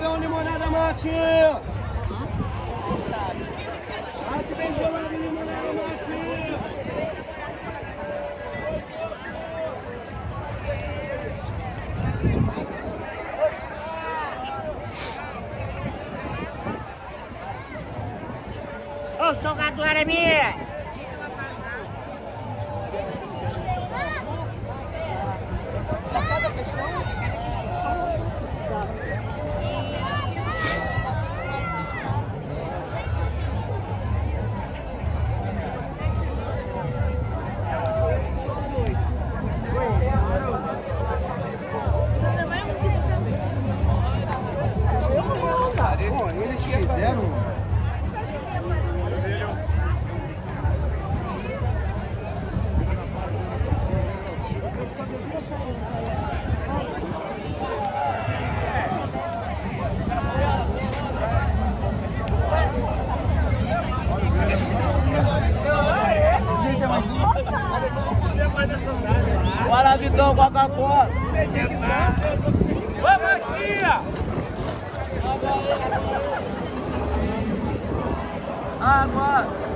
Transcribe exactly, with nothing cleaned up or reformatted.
ver uma limonada, Matinho! Mate bem gelado, limonada, Matinho! Ô, salgadora minha! Eles fizeram. Bora, Vitão, Coca-Cola! Ô, Matinha! Agora!